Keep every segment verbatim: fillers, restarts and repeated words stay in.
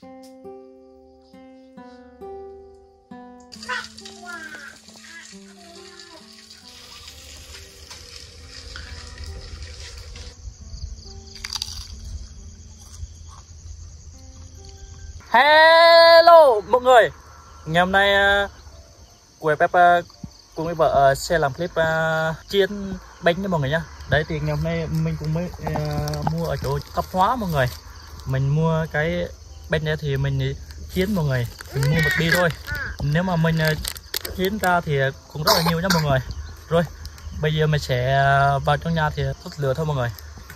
Hello mọi người, ngày hôm nay uh, quầy Peppa cùng với vợ uh, sẽ làm clip uh, chiên bánh cho mọi người nhá. Đấy thì ngày hôm nay mình cũng mới uh, mua ở chỗ tạp hóa mọi người. Mình mua cái bánh này thì mình chiên mọi người, mình mua một bi thôi. Nếu mà mình uh, chiên ra thì cũng rất là nhiều nhá mọi người. Rồi bây giờ mình sẽ uh, vào trong nhà thì tắt lửa thôi mọi người.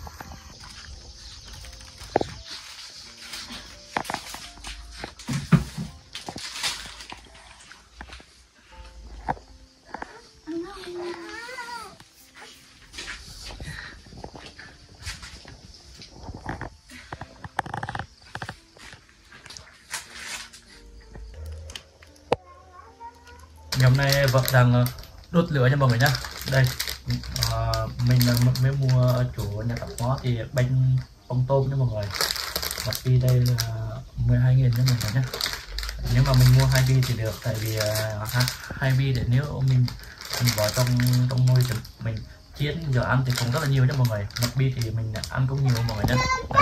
Ngày hôm nay vợ đang đốt lửa cho mọi người nhá. Đây à, mình mới mua ở chỗ nhà tạp hóa thì bánh bông tôm cho mọi người. Một bi đây là mười hai nghìn cho mọi người nhá. Nếu mà mình mua hai bi thì được, tại vì uh, hai bi để nếu mình mình bỏ trong trong nồi thì mình chiên giờ ăn thì cũng rất là nhiều cho mọi người. Một bi thì mình ăn cũng nhiều mọi người nhá. Đây.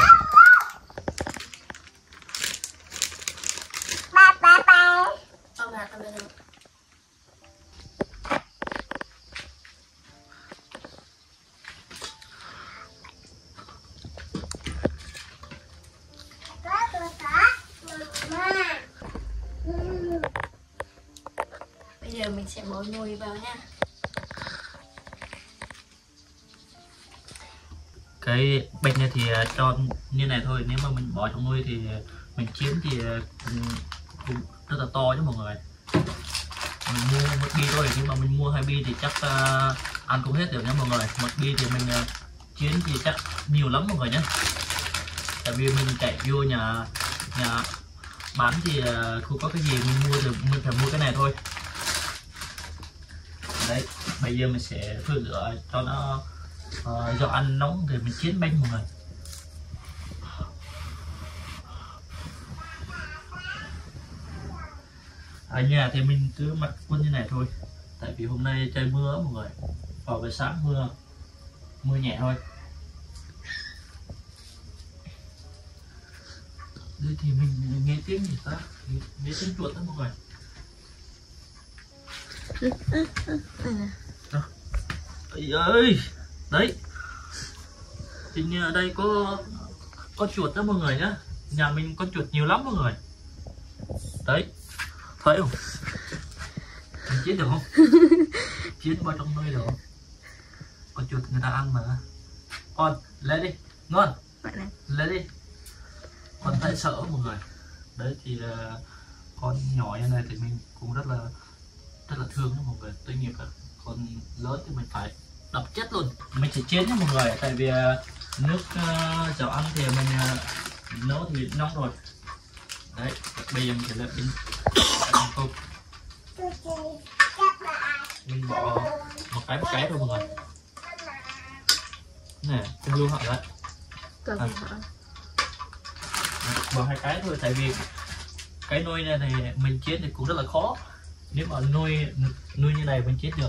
Bây giờ mình sẽ bỏ nồi vào nha. Cái bánh này thì cho như này thôi, nếu mà mình bỏ trong nồi thì mình chiên thì cũng rất là to chứ mọi người. Mình mua một bi thôi, nhưng mà mình mua hai bi thì chắc uh, ăn cũng hết được nha mọi người. Một bi thì mình uh, chiên thì chắc nhiều lắm mọi người nhé. Tại vì mình chạy vô nhà nhà bán thì uh, không có cái gì mình mua được, mình phải mua cái này thôi. Đấy, bây giờ mình sẽ phơi lửa cho nó uh, do ăn nóng thì mình chiên bánh mọi người. Ở nhà thì mình cứ mặc quần như này thôi, tại vì hôm nay trời mưa mọi người, vào buổi sáng mưa mưa nhẹ thôi. Đây thì mình nghe tiếng gì ta, nghe tiếng chuột đó mọi người. Ây ơi, đấy thì ở đây có có chuột đó mọi người nhá. Nhà mình con chuột nhiều lắm mọi người. Đấy, thấy không? Mình chết được không? Chết vào trong nơi được không? Con chuột người ta ăn mà. Con lấy đi, ngon. Lấy đi. Con thấy sợ mọi người. Đấy thì uh, con nhỏ như này thì mình cũng rất là rất là thương đó mọi người. Tuy nhiên là con lớn thì mình phải đập chết luôn. Mình sẽ chiên nhé mọi người, tại vì uh, nước uh, chảo ăn thì mình uh, nấu thì nóng rồi. Đấy, bây giờ mình sẽ lên pin tôm. Mình bỏ một cái một cái thôi mọi người. Nè, không luôn hả đấy. À. Bỏ hai cái thôi, tại vì cái nồi này thì mình chiên thì cũng rất là khó. Nếu mà nuôi nuôi như này mình chiên được.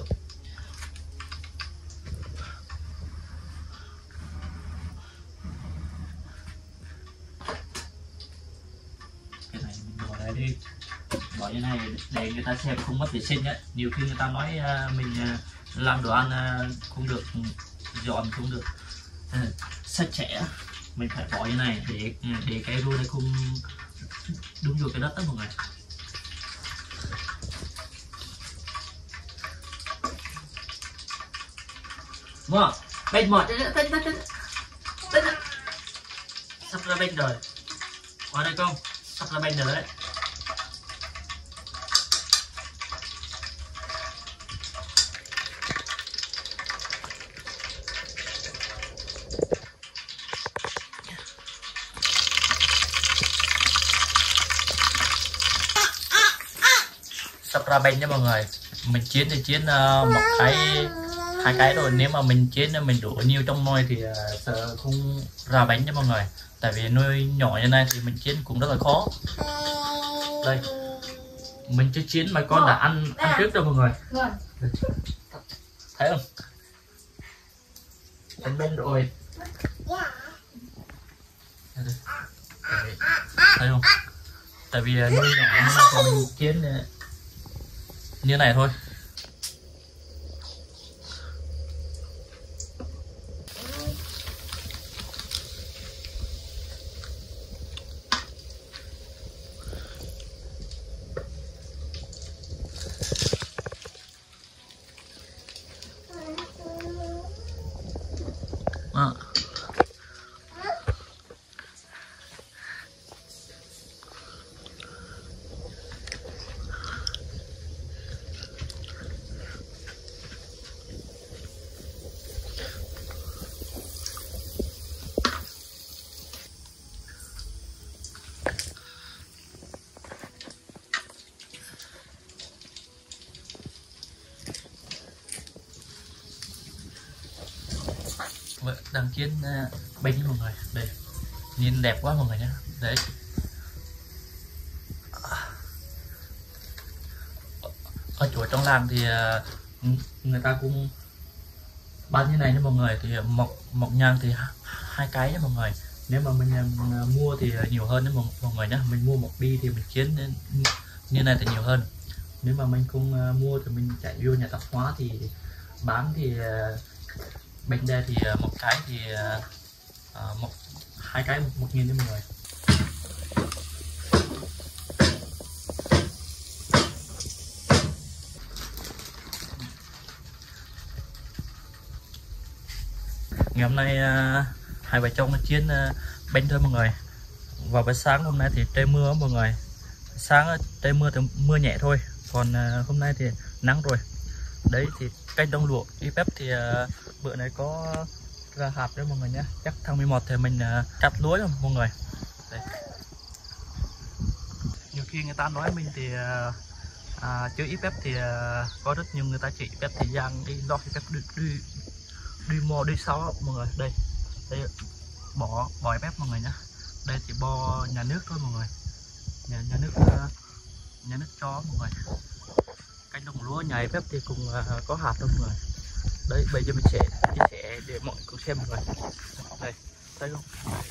Cái này mình bỏ đây đi, bỏ như này để người ta xem không mất vệ sinh ấy. Nhiều khi người ta nói uh, mình uh, làm đồ ăn uh, không được dọn, không được uh, sạch sẽ. Mình phải bỏ như này để để cái rua này không đúng vô cái đất đó mọi người. Wow, bên một bên bên bên bên sắp ra bên rồi. Qua đây không? Sắp ra bên rồi đấy. Sắp ra bên nha mọi người. Mình chiến thì chiến uh, một cái hai cái rồi, nếu mà mình chiến mình đổ nhiều trong nồi thì uh, không ra bánh nha mọi người. tại vì nuôi nhỏ như này thì mình chiến cũng rất là khó. Đây mình chưa chiến mà con đã ăn ăn trước rồi mọi người. Đây. Thấy không? Anh bên rồi. Đây. Thấy không? Tại vì nuôi nhỏ như này thì mình chiến như này thôi. À. Vợ đang chiến uh, bánh mọi người, đây nhìn đẹp quá mọi người nhé. Đấy ở chỗ trong làng thì uh, người ta cũng bán như này nha mọi người, thì mọc mọc nhang thì hai cái nha mọi người. Nếu mà mình uh, mua thì nhiều hơn đấy mọi, mọi người nhé. Mình mua một bi thì mình chiến như này thì nhiều hơn. Nếu mà mình không uh, mua thì mình chạy vô nhà tạp hóa thì bán thì uh, bên đây thì một cái thì uh, một hai cái một, một nghìn đấy mọi người. Ngày hôm nay uh, hai vợ chồng nó chiến uh, bánh thôi mọi người. Vào buổi sáng hôm nay thì trời mưa mọi người. Sáng trời mưa thì mưa nhẹ thôi, còn uh, hôm nay thì nắng rồi. Đấy thì canh đông lụa i pê e pê thì uh, bữa này có ra hạt đấy mọi người nhé. Chắc tháng mười một thì mình uh, cắt lúa rồi mọi người. Đây. Nhiều khi người ta nói mình thì uh, à, chơi i pê e pê thì uh, có rất nhiều người ta chỉ i pê e pê thì giang đi lo i pê e pê đi đi đi mò đi sau mọi người. Đây đây bỏ bỏ i pê e pê mọi người nhé. Đây chỉ bo nhà nước thôi mọi người, nhà, nhà nước uh, nhà nước cho mọi người. Cánh đồng lúa nhà i pê e pê thì cũng uh, có hạt đâu mọi người. Đấy bây giờ mình sẽ chia sẻ để mọi người cùng xem mọi người. Đây thấy không,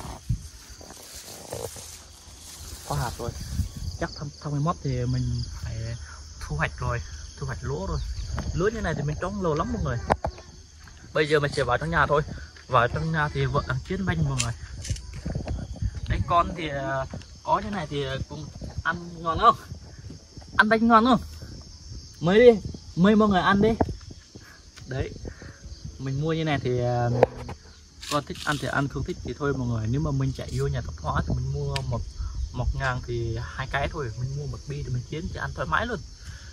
có hạt rồi. Chắc tháng tháng mười một thì mình phải thu hoạch rồi, thu hoạch lúa rồi. Lúa như này thì mình trống lâu lắm mọi người. Bây giờ mình sẽ vào trong nhà thôi. Vào trong nhà thì vợ đang chiến bánh mọi người. Đấy con thì uh, có như này thì cũng ăn ngon không? Ăn bánh ngon không? Mới đi, mời mọi người ăn đi. Đấy mình mua như này thì uh, con thích ăn thì ăn, không thích thì thôi mọi người. Nếu mà mình chạy vô nhà tạp hóa thì mình mua một một ngàn thì hai cái thôi, mình mua một bi thì mình chiến thì ăn thoải mái luôn.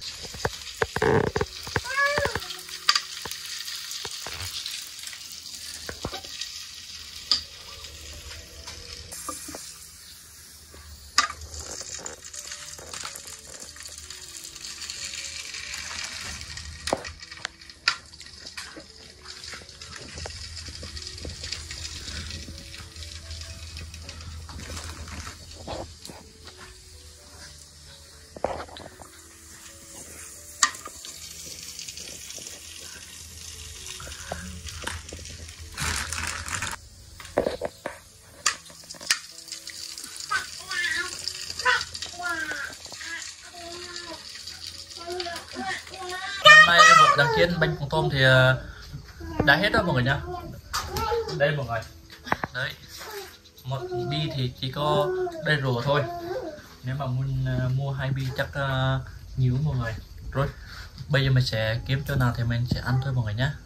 Đang chiến bánh phồng tôm thì đã hết đó mọi người nhá. Đây mọi người, đấy một bi thì chỉ có đây rùa thôi. Nếu mà muốn uh, mua hai bi chắc uh, nhiều mọi người. Rồi bây giờ mình sẽ kiếm chỗ nào thì mình sẽ ăn thôi mọi người nhá.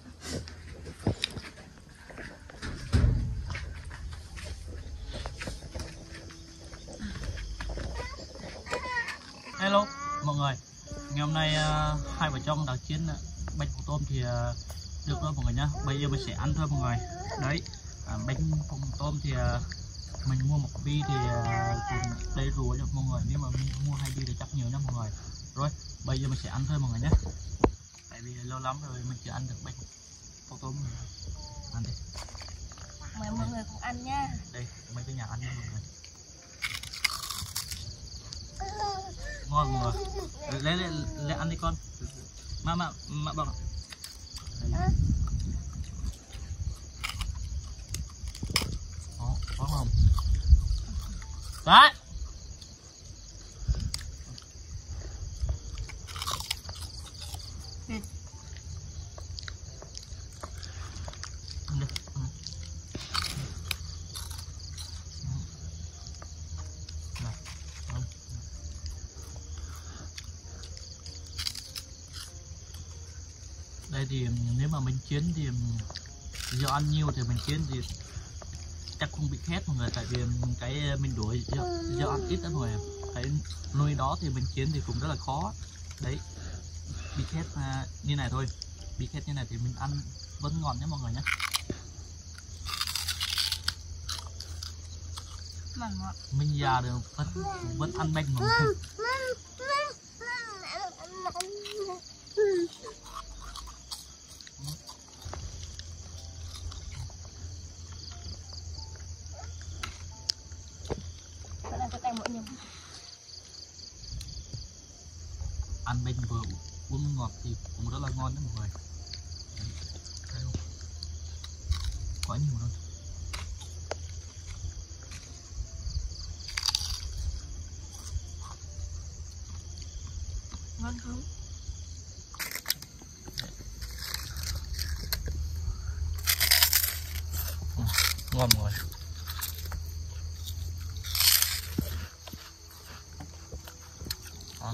Hello mọi người, ngày hôm nay uh, hai vợ chồng đã chiến uh, bánh phồng tôm thì uh, được rồi mọi người nhá. Bây giờ mình sẽ ăn thôi mọi người. Đấy uh, bánh phồng tôm thì uh, mình mua một bi thì uh, đầy rùa cho mọi người. Nếu mà mình mua hai bi thì chắc nhiều nha mọi người. Rồi bây giờ mình sẽ ăn thôi mọi người nhé. Tại vì lâu lắm rồi mình chưa ăn được bánh phồng tôm. Ăn đi. mời mọi người cùng ăn nha. Đây mấy cái nhà ăn nha mọi người. Ngon mọi người. Lấy lấy lấy ăn đi con. Má má má bằng. Đó, có không? Đấy. Thịt. Đây thì nếu mà mình chiến thì do ăn nhiều thì mình chiến thì chắc không bị khét mọi người, tại vì cái mình đuổi do, do ăn ít đó mọi người, cái nuôi đó thì mình chiến thì cũng rất là khó đấy. Bị khét như này thôi, bị khét như này thì mình ăn vẫn ngon nhé mọi người nhé. Mình già được vẫn vẫn ăn bánh mà. Ăn bánh vừa uống ngọt thì cũng rất là ngon đấy mọi người. Thấy không? Quá nhiều luôn. Ngon không? Ừ, ngon mọi người. Đó.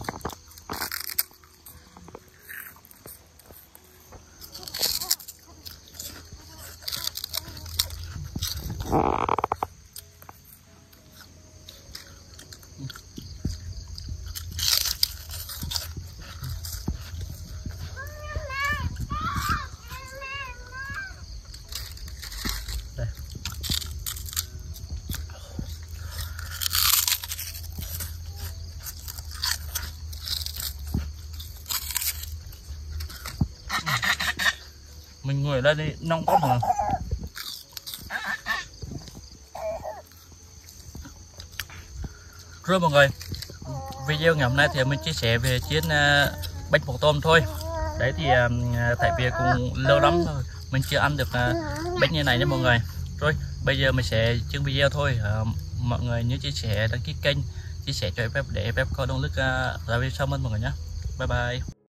Đây. Mình ngồi ở đây đi nóng quá mà. Rồi mọi người, video ngày hôm nay thì mình chia sẻ về chiến uh, bánh phồng tôm thôi. Đấy thì uh, tại vì cũng lâu lắm rồi mình chưa ăn được uh, bánh như này nha mọi người. Rồi bây giờ mình sẽ chưng video thôi. Uh, mọi người nhớ chia sẻ, đăng ký kênh, chia sẻ cho em để em có động lực uh, ra video sau mọi người nhé. Bye bye.